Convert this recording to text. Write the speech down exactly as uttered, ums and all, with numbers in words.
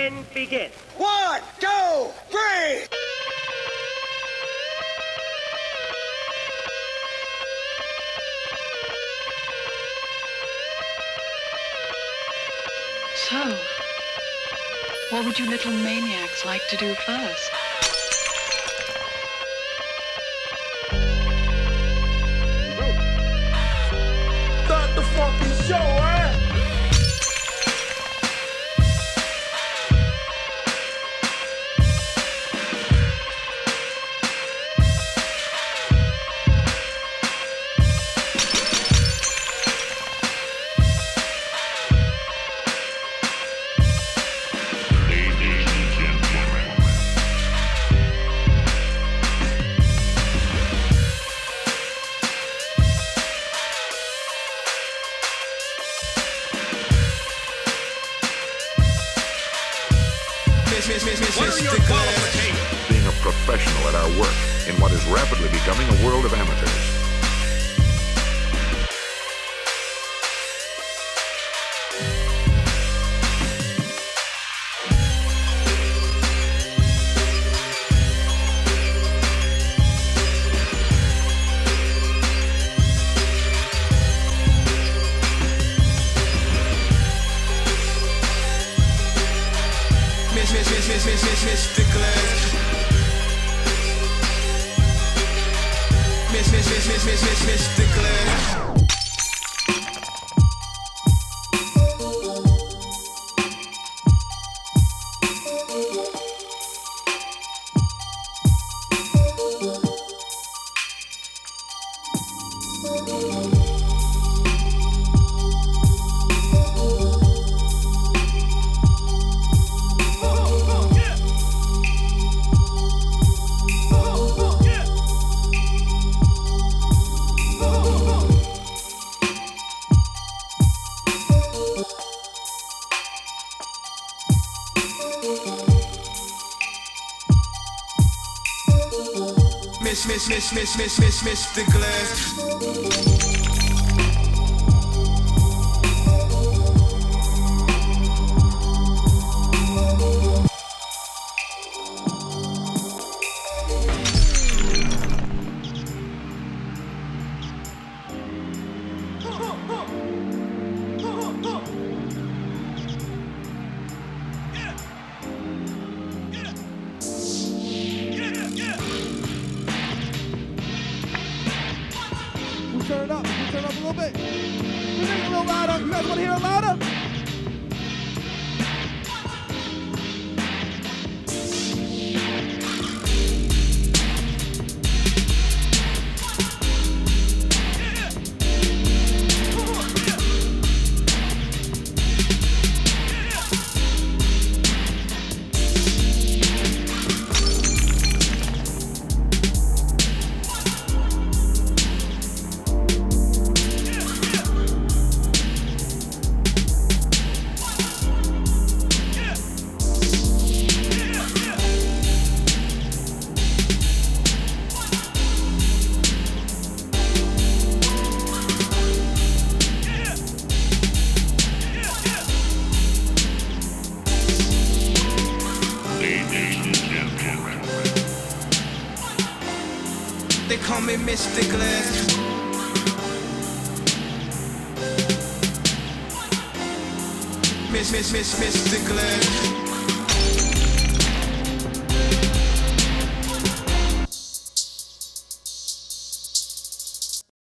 Then begin. One, two, three! So, what would you little maniacs like to do first? Start the fucking show, eh? What are your qualifications? Being a professional at our work in what is rapidly becoming a world of amateurs. Miss, miss, miss, miss, miss, miss, miss the glass. Miss, miss, miss, miss, miss, miss, miss the glass. Miss, miss, miss, miss, miss, miss, miss the glass. Turn it up. Can we turn it up a little bit? Can we make it a little louder? You guys want to hear it louder? They call me Mister Glass. Miss, miss, miss, Mister Glass.